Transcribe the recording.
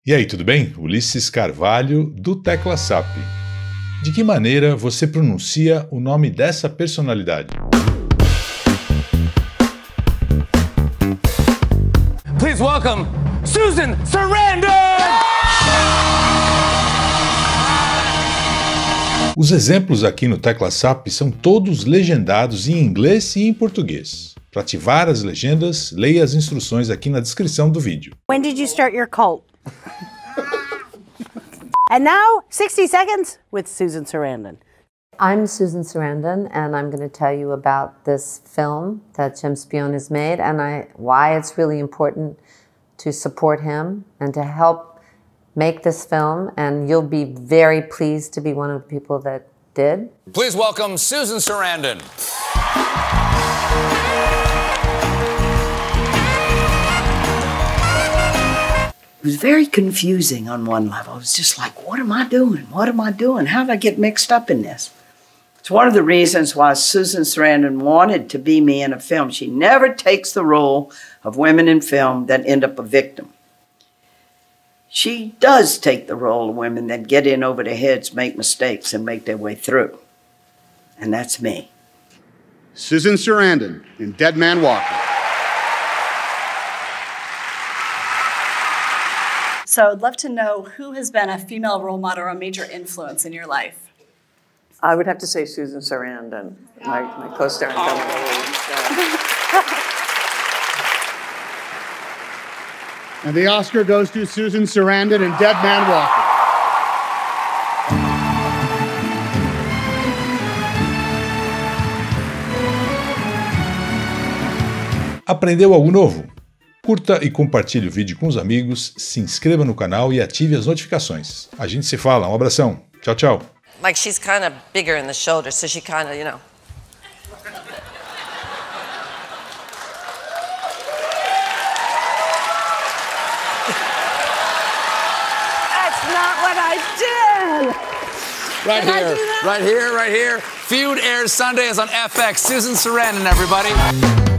E aí, tudo bem? Ulisses Carvalho, do Tecla SAP. De que maneira você pronuncia o nome dessa personalidade? Please welcome Susan Sarandon! Os exemplos aqui no Tecla SAP são todos legendados em inglês e em português. Para ativar as legendas, leia as instruções aqui na descrição do vídeo. When did you start your cult? And now, 60 seconds with Susan Sarandon. I'm Susan Sarandon, and I'm going to tell you about this film that Jim Spion has made and why it's really important to support him and to help make this film, and you'll be very pleased to be one of the people that did. Please welcome Susan Sarandon. It was very confusing on one level. It was just like, what am I doing? What am I doing? How did I get mixed up in this? It's one of the reasons why Susan Sarandon wanted to be me in a film. She never takes the role of women in film that end up a victim. She does take the role of women that get in over their heads, make mistakes, and make their way through. And that's me. Susan Sarandon in Dead Man Walking. So I'd love to know who has been a female role model or a major influence in your life. I would have to say Susan Sarandon, my co-star in Thelma And the Oscar goes to Susan Sarandon in Dead Man Walking. Aprendeu algo novo? Curta e compartilhe o vídeo com os amigos, se inscreva no canal e ative as notificações. A gente se fala, um abração. Tchau, tchau. Like she's kind of bigger in the shoulder, so she kind of, you know. That's not what I did! Right here, right here, right here. Feud airs Sundays on FX. Susan Sarandon, everybody.